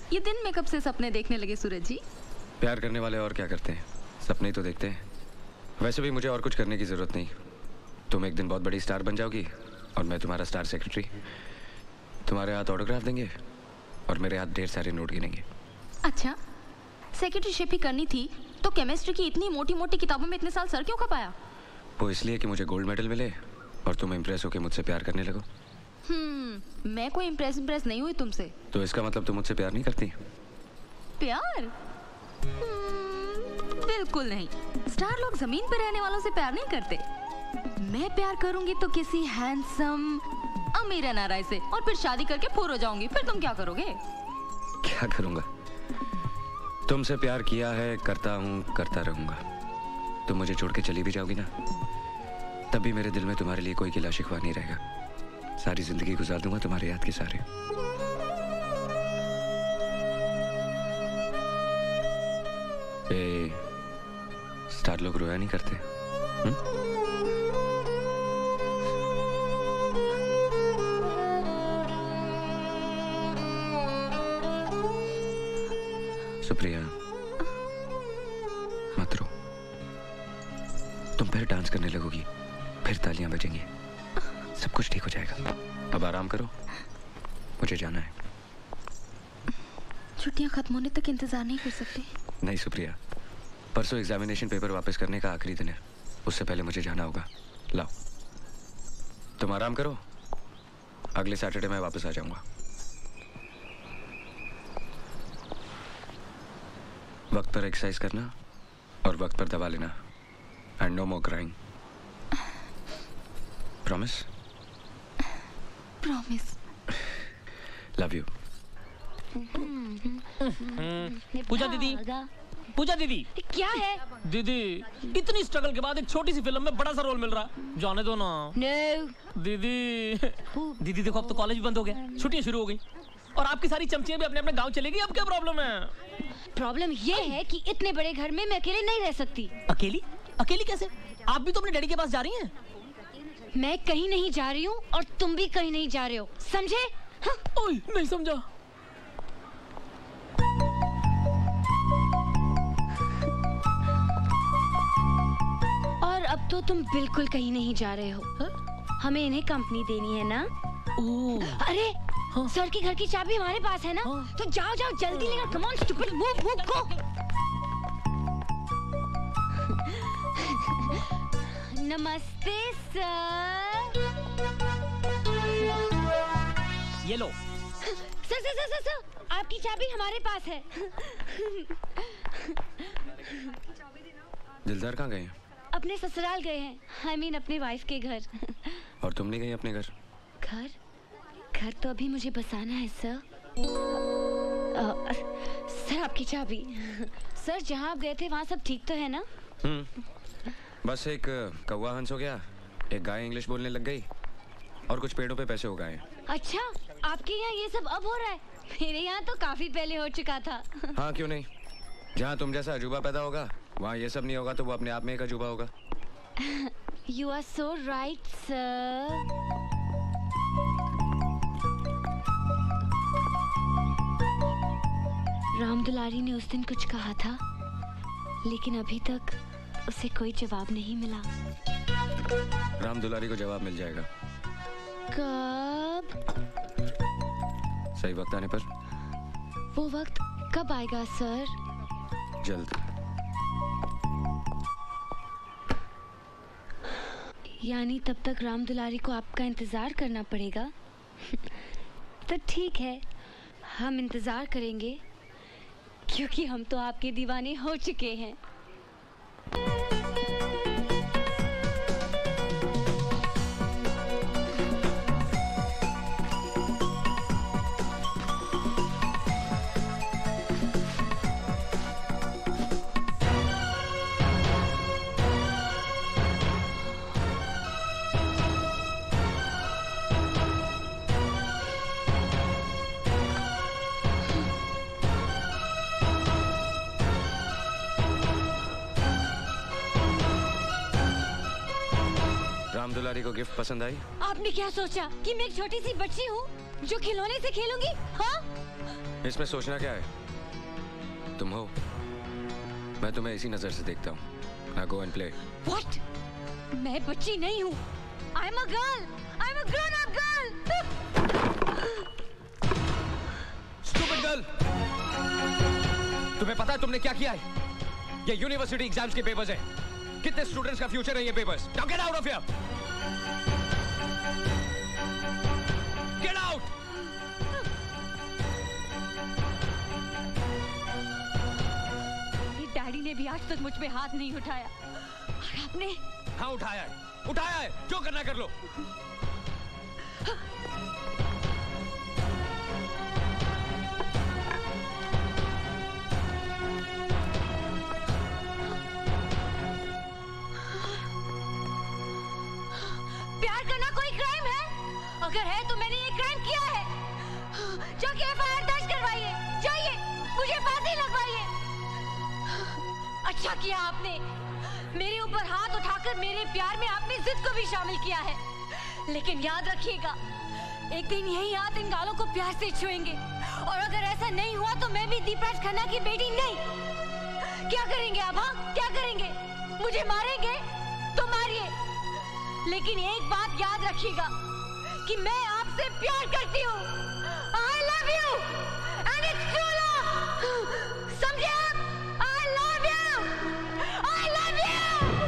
ये दिन में कब से सपने देखने लगे सूरज जी? प्यार करने वाले और क्या करते हैं, सपने ही तो देखते हैं। वैसे भी मुझे और कुछ करने की जरूरत नहीं। तुम एक दिन बहुत बड़ी स्टार बन जाओगी और मैं तुम्हारा स्टार सेक्रेटरी। तुम्हारे हाथ ऑटोग्राफ देंगे और मेरे हाथ ढेर सारे नोट गिनेंगे। अच्छा, सेक्रेटरीशिप ही करनी थी तो केमिस्ट्री की इतनी मोटी मोटी किताबों में इतने साल सर क्यों खपाया? वो इसलिए कि मुझे गोल्ड मेडल मिले और तुम इम्प्रेस होकर मुझसे प्यार करने लगो। मैं कोई इम्प्रेस नहीं हुई तुमसे। तो इसका मतलब तुम मुझसे प्यार नहीं करती? प्यार? बिल्कुल नहीं। स्टार लोग जमीन पर रहने वालों से प्यार नहीं करते। मैं प्यार करूंगी तो किसी हैंडसम अमीर एनआरआई से, और फिर शादी करके पूर हो जाऊंगी। फिर तुम क्या करोगे? क्या करूंगा? तुमसे प्यार किया है, करता हूँ, करता रहूंगा। तुम मुझे छोड़ के चली भी जाओगी ना, तब भी मेरे दिल में तुम्हारे लिए कोई गिला शिकवा नहीं रहेगा। सारी जिंदगी गुजार दूंगा तुम्हारे याद के सारे। स्टार लोग रोया नहीं करते। सुप्रिया, मत रो। तुम फिर डांस करने लगोगी, फिर तालियां बजेंगी, सब कुछ ठीक हो जाएगा। अब आराम करो, मुझे जाना है। छुट्टियां खत्म होने तक इंतजार नहीं कर सकते? नहीं सुप्रिया, परसों एग्जामिनेशन पेपर वापस करने का आखिरी दिन है। उससे पहले मुझे जाना होगा। लाओ, तुम आराम करो, अगले सैटरडे मैं वापस आ जाऊंगा। वक्त पर एक्सरसाइज करना और वक्त पर दवा लेना, and no more crying. Promise? Promise. Love you. Pooja दीदी, पूजा दीदी। क्या है? दीदी, इतनी स्ट्रगल के बाद एक छोटी सी फिल्म में बड़ा सा रोल मिल रहा, जाने दो ना। No. दीदी दीदी देखो, अब तो कॉलेज भी बंद हो गया, छुट्टियां शुरू हो गई और आपकी सारी चमचियां भी अपने अपने गांव चलेगी। अब क्या प्रॉब्लम है? प्रॉब्लम ये है कि इतने बड़े घर में मैं अकेले नहीं रह सकती। अकेली? अकेली कैसे? आप भी तो अपने डैडी के पास जा रही हैं। मैं कहीं नहीं जा रही हूँ और तुम भी कहीं नहीं जा रहे हो, समझे? हाँ? ओए, नहीं समझा। और अब तो तुम बिल्कुल कहीं नहीं जा रहे हो। हा? हमें इन्हें कंपनी देनी है ना? ओह। अरे हाँ? सर की घर की चाबी हमारे पास है ना? हाँ? तो जाओ जाओ जल्दी लेकर, come on stupid, move move go. नमस्ते सर। ये लो। सर सर सर सर, आपकी चाबी हमारे पास है। दिलदार कहाँ गए हैं? अपने ससुराल गए हैं, I mean अपने वाइफ के घर। और तुम नहीं गई अपने घर? घर? घर तो अभी मुझे बसाना है सर। सर आपकी चाबी। सर जहाँ आप गए थे वहाँ सब ठीक तो है ना? बस एक कौवा हंस हो गया, एक गाय इंग्लिश बोलने लग गई और कुछ पेड़ों पे पैसे हो गए। अच्छा, आपके यहाँ ये सब अब हो रहा है? मेरे यहाँ तो काफी पहले हो चुका था। हाँ क्यों नहीं, जहाँ तुम जैसा अजूबा पैदा होगा वहाँ ये सब नहीं होगा तो वो अपने आप में एक अजूबा होगा। You are so right, sir. Ram Dulari ने उस दिन कुछ कहा था, लेकिन अभी तक उसे कोई जवाब नहीं मिला। राम दुलारी को जवाब मिल जाएगा। कब? सही वक्त आने पर। वो वक्त कब आएगा सर? जल्द। यानी तब तक राम दुलारी को आपका इंतजार करना पड़ेगा। तो ठीक है, हम इंतजार करेंगे, क्योंकि हम तो आपके दीवाने हो चुके हैं। राम दुलारी को गिफ्ट पसंद आई? आपने क्या सोचा कि मैं एक छोटी सी बच्ची हूँ जो खिलौने से खेलूंगी? हाँ? इसमें सोचना क्या है? तुम हो, मैं तुम्हें इसी नजर से देखता हूँ। Now go and play. What? मैं बच्ची नहीं हूँ। I'm a girl. I'm a grown-up girl. Stupid girl! तुम्हें पता है तुमने क्या किया है? ये यूनिवर्सिटी एग्जाम्स के पेपर्स हैं। कितने स्टूडेंट्स का फ्यूचर है ये papers? Now get out of here! Get out! मेरे डैडी ने भी आज तक मुझ पे हाथ नहीं उठाया। और आपने? हाँ उठाया है। उठाया है। जो करना कर लो। प्यार करना कोई क्राइम है? अगर है तो मैंने ये क्राइम किया है। जाके एफआईआर दर्ज करवाइए। जाइए, मुझे फांसी लगवाइए। अच्छा किया आपने। मेरे ऊपर हाथ उठाकर मेरे प्यार में आपने जिद को भी शामिल किया है। लेकिन याद रखिएगा, एक दिन यही हाथ इन गालों को प्यार से छुएंगे। और अगर ऐसा नहीं हुआ तो मैं भी दीपराज खन्ना की बेटी नहीं। क्या करेंगे आप? हाँ, क्या करेंगे? मुझे मारेंगे तो मारिए, लेकिन एक बात याद रखिएगा कि मैं आपसे प्यार करती हूँ। I love you and it's true love. समझे आप? I love you. I love you.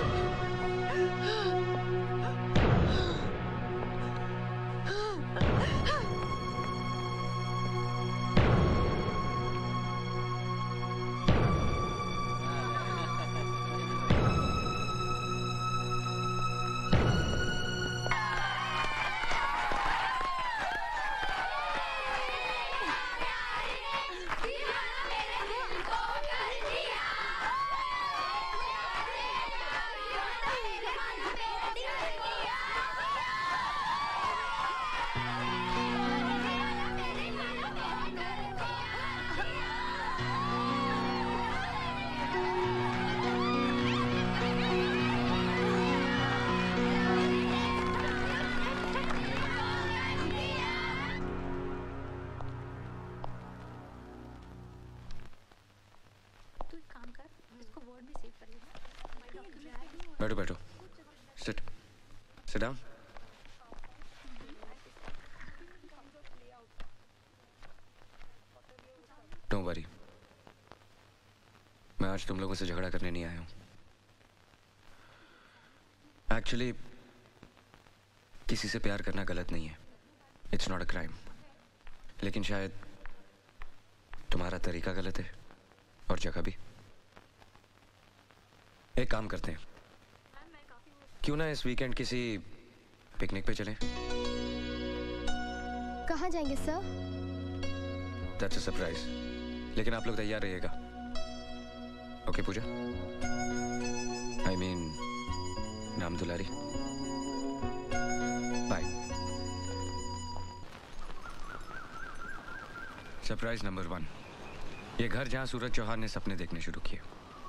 बैठो बैठो। Sit sit down. Don't worry, मैं आज तुम लोगों से झगड़ा करने नहीं आया हूं। एक्चुअली किसी से प्यार करना गलत नहीं है। It's not a crime. लेकिन शायद तुम्हारा तरीका गलत है और जगह भी। एक काम करते हैं, क्यों ना इस वीकेंड किसी पिकनिक पे चलें? कहाँ जाएंगे सर? दैट्स अ सरप्राइज, लेकिन आप लोग तैयार रहिएगा। Okay Puja? आई मीन नाम दुलारी। बाय। सरप्राइज नंबर 1, ये घर जहां सूरज चौहान ने सपने देखने शुरू किए।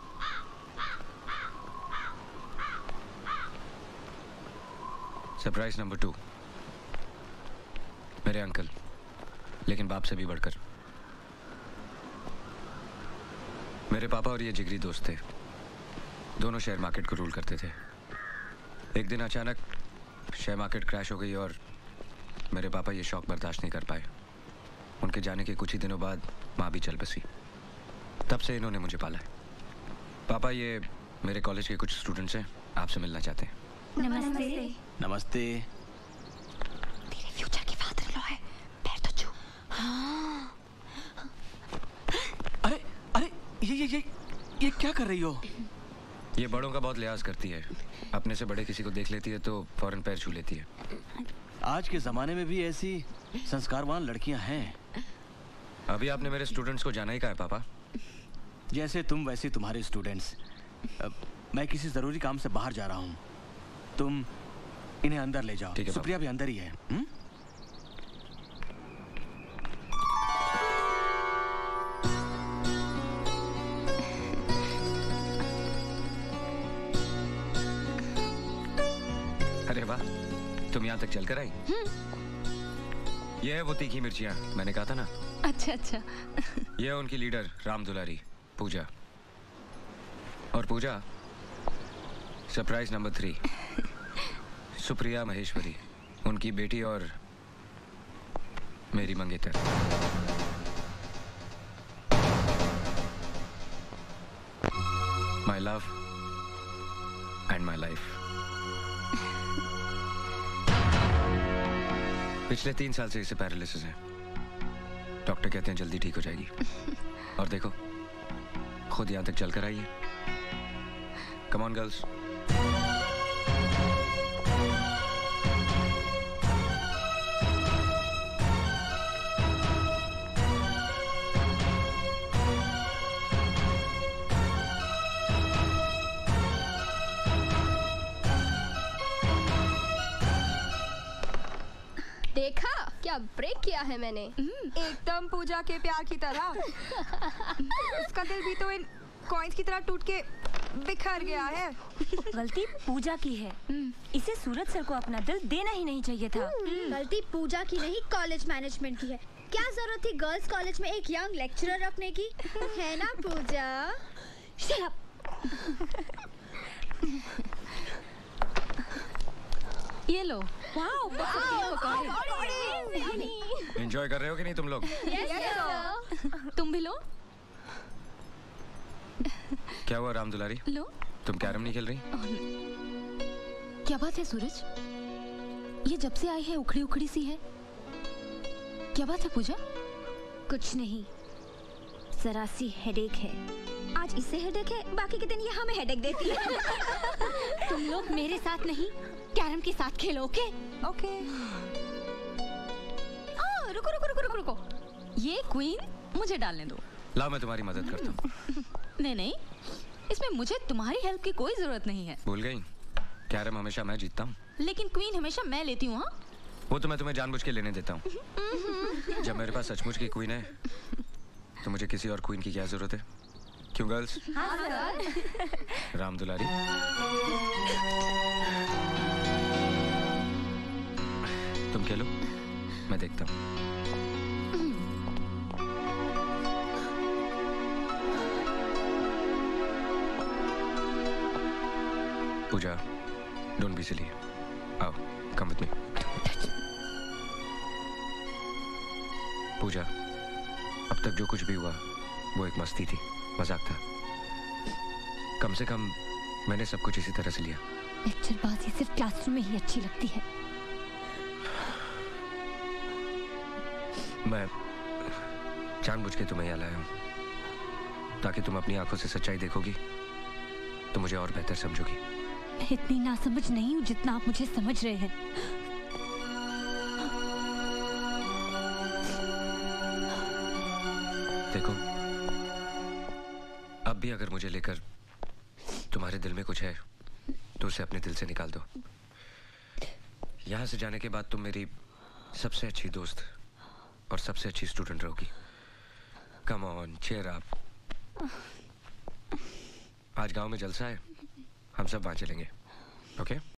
सरप्राइज नंबर 2, मेरे अंकल, लेकिन बाप से भी बढ़कर। मेरे पापा और ये जिगरी दोस्त थे। दोनों शेयर मार्केट को रूल करते थे। एक दिन अचानक शेयर मार्केट क्रैश हो गई और मेरे पापा ये शौक बर्दाश्त नहीं कर पाए। उनके जाने के कुछ ही दिनों बाद माँ भी चल बसी। तब से इन्होंने मुझे पाला है। पापा, ये मेरे कॉलेज के कुछ स्टूडेंट्स हैं, आपसे मिलना चाहते हैं। नमस्ते। नमस्ते। तेरे फ्यूचर की फादर इन लॉ है। पैर तो छू। हाँ। अरे अरे ये क्या कर रही हो? ये बड़ों का बहुत लिहाज करती है। अपने से बड़े किसी को देख लेती है तो फौरन पैर छू लेती है। आज के जमाने में भी ऐसी संस्कारवान लड़कियां हैं। अभी आपने मेरे स्टूडेंट्स को जाना ही कहा है पापा। जैसे तुम वैसे तुम्हारे स्टूडेंट्स। मैं किसी जरूरी काम से बाहर जा रहा हूँ, तुम इन्हें अंदर ले जाओ। सुप्रिया भी अंदर ही है। अरे वाह, तुम यहाँ तक चलकर आई। ये है वो तीखी मिर्चियाँ, मैंने कहा था ना। अच्छा अच्छा। ये है उनकी लीडर राम दुलारी, पूजा। और पूजा, सरप्राइज नंबर 3, सुप्रिया महेश्वरी, उनकी बेटी और मेरी मंगेतर। My love and my life. पिछले 3 साल से इसे पैरालिसिस है। डॉक्टर कहते हैं जल्दी ठीक हो जाएगी। और देखो, खुद यहां तक चलकर आई है। Come on girls. देखा क्या ब्रेक किया है मैंने। एकदम पूजा के प्यार की तरह। उसका दिल भी तो इन कॉइन्स की तरह टूट के बिखर गया है। गलती पूजा की है। इसे सूरज सर को अपना दिल देना ही नहीं चाहिए था। गलती पूजा की नहीं, कॉलेज मैनेजमेंट की है। क्या जरूरत थी गर्ल्स कॉलेज में एक यंग लेक्चरर रखने की, है ना पूजा? Shut up! ये लो। वाओ, एंजॉय कर रहे हो कि नहीं तुम लोग? तुम भी लो। क्या हुआ राम दुलारी? लो। तुम कैरम नहीं खेल रही? क्या बात है सूरज? ये जब से आई है उखड़ी उखड़ी सी है। क्या बात है पूजा? कुछ नहीं, जरा सी हेडेक है। आज इससे हेडेक है, बाकी के दिन ये हमें हेडेक देती है। तुम लोग मेरे साथ नहीं, कैरम के साथ खेलो, ओके? ओके। रुको रुको रुको रुको रुको। ये क्वीन मुझे डालने दो। लाओ मैं तुम्हारी मदद करता हूँ। नहीं नहीं, इसमें मुझे तुम्हारी हेल्प की कोई जरूरत नहीं है। भूल गई? कैरम हमेशा मैं जीतता हूँ। लेकिन क्वीन हमेशा मैं लेती हूँ। हाँ, वो तो मैं तुम्हें जानबूझ के लेने देता हूँ। जब मेरे पास सचमुच की क्वीन है तो मुझे किसी और क्वीन की क्या जरूरत है? क्यों गर्ल्स? हाँ सर। राम दुलारी, तुम खेलो, मैं देखता हूँ। Pooja, don't be silly. आओ, कम विद मी। पूजा, अब तक जो कुछ भी हुआ वो एक मस्ती थी, मजाक था। कम से कम मैंने सब कुछ इसी तरह से लिया। लेक्चरबाजी सिर्फ क्लासरूम में ही अच्छी लगती है। मैं जानबूझ के तुम्हें यहाँ लाया हूँ ताकि तुम अपनी आंखों से सच्चाई देखोगी तो मुझे और बेहतर समझोगी। मैं इतनी नासमझ नहीं हूँ जितना आप मुझे समझ रहे हैं। देखो, अब भी अगर मुझे लेकर तुम्हारे दिल में कुछ है तो उसे अपने दिल से निकाल दो। यहाँ से जाने के बाद तुम मेरी सबसे अच्छी दोस्त और सबसे अच्छी स्टूडेंट रहोगी। Come on, cheer up. आज गांव में जलसा है, हम सब वहां चलेंगे, ओके?